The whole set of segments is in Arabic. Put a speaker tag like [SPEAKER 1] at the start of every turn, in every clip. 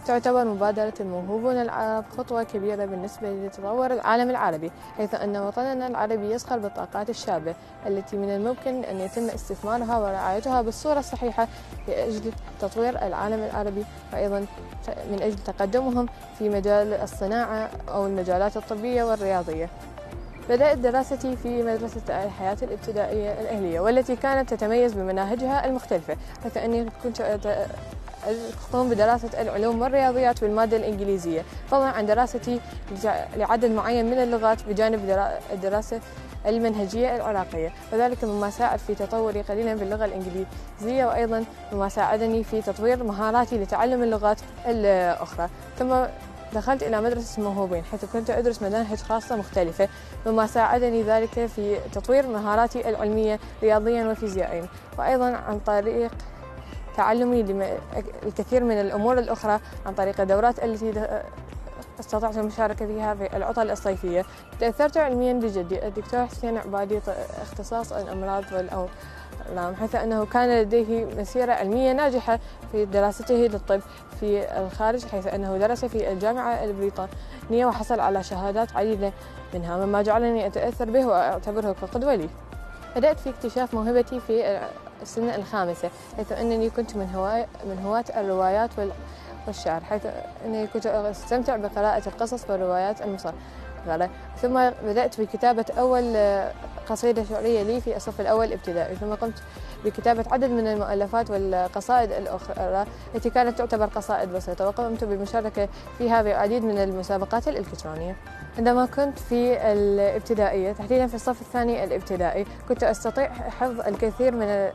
[SPEAKER 1] تعتبر مبادرة الموهوبون العرب خطوة كبيرة بالنسبة لتطور العالم العربي، حيث أن وطننا العربي يزخر بالطاقات الشابة التي من الممكن أن يتم استثمارها ورعايتها بالصورة الصحيحة لأجل تطوير العالم العربي، وأيضا من أجل تقدمهم في مجال الصناعة أو المجالات الطبية والرياضية. بدأت دراستي في مدرسة الحياة الابتدائية الأهلية، والتي كانت تتميز بمناهجها المختلفة، حيث أني كنت أقوم بدراسة العلوم والرياضيات بالمادة الإنجليزية، فضلا عن دراستي لعدد معين من اللغات بجانب الدراسة المنهجية العراقية، وذلك مما ساعد في تطوري قليلا باللغة الإنجليزية، وأيضا مما ساعدني في تطوير مهاراتي لتعلم اللغات الأخرى. ثم دخلت إلى مدرسة الموهوبين، حيث كنت أدرس مناهج خاصة مختلفة، مما ساعدني ذلك في تطوير مهاراتي العلمية رياضيا وفيزيائيا، وأيضا عن طريق تعلمي الكثير من الأمور الأخرى عن طريق الدورات التي استطعت المشاركة فيها في العطل الصيفية. تأثرت علميا بجدي الدكتور حسين عبادي، اختصاص الأمراض والأورام، حيث أنه كان لديه مسيرة علمية ناجحة في دراسته للطب في الخارج، حيث أنه درس في الجامعة البريطانية وحصل على شهادات عديدة منها، مما جعلني أتأثر به وأعتبره كقدوة لي. بدأت في اكتشاف موهبتي في السنة الخامسة، حيث أنني كنت من هواة الروايات والشعر، حيث أنني كنت أستمتع بقراءة القصص والروايات المصغرة. ثم بدأت بكتابة أول قصيدة شعرية لي في الصف الأول ابتدائي، ثم قمت بكتابة عدد من المؤلفات والقصائد الأخرى التي كانت تعتبر قصائد بسيطة، وقمت بالمشاركة فيها بعديد من المسابقات الإلكترونية. عندما كنت في الابتدائية، تحديدا في الصف الثاني الابتدائي، كنت أستطيع حفظ الكثير من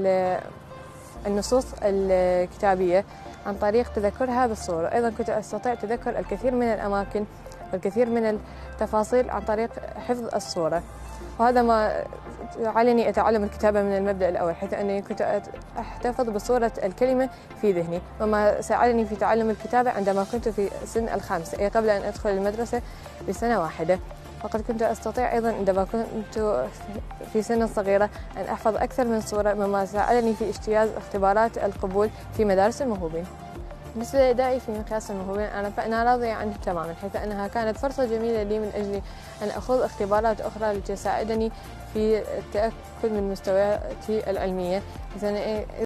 [SPEAKER 1] النصوص الكتابية عن طريق تذكرها بالصورة. أيضا كنت أستطيع تذكر الكثير من الأماكن والكثير من التفاصيل عن طريق حفظ الصورة، وهذا ما جعلني أتعلم الكتابة من المبدأ الأول، حيث أنني كنت أحتفظ بصورة الكلمة في ذهني، وما ساعدني في تعلم الكتابة عندما كنت في سن الخامسة، أي قبل أن أدخل المدرسة بسنة واحدة. وقد كنت أستطيع أيضا عندما كنت في سن صغيرة أن أحفظ أكثر من صورة، مما ساعدني في اجتياز اختبارات القبول في مدارس الموهوبين. بالنسبة لأدائي في مقياس الموهوبين، فأنا راضية عنه تماما، حيث أنها كانت فرصة جميلة لي من أجل أن أخوض اختبارات أخرى التي تساعدني في التأكد من مستوياتي العلمية.